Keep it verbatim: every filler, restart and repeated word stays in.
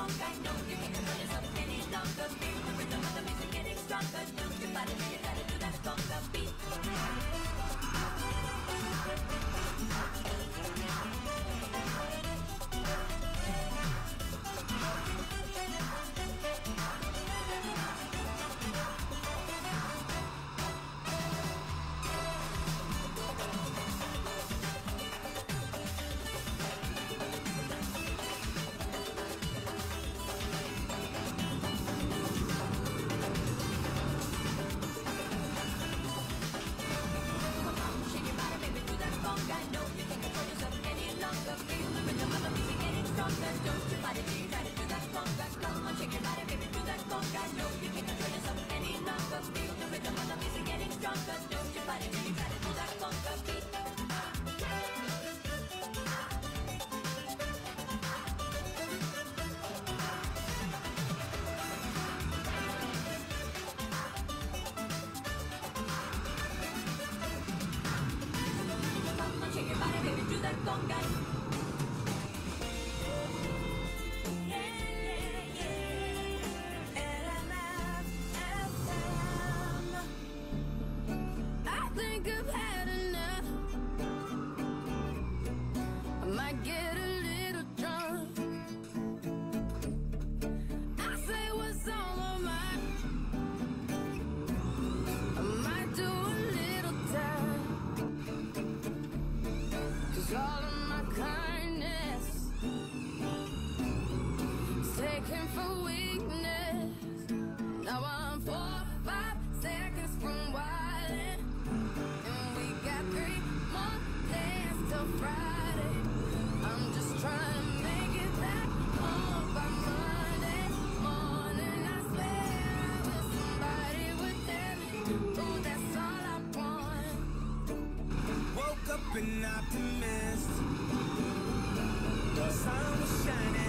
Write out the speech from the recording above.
funk. I know you can't control yourself any longer. Feel the rhythm of the music getting stronger. Move your body, now you gotta do that conga beat. An optimist. The sun was shining.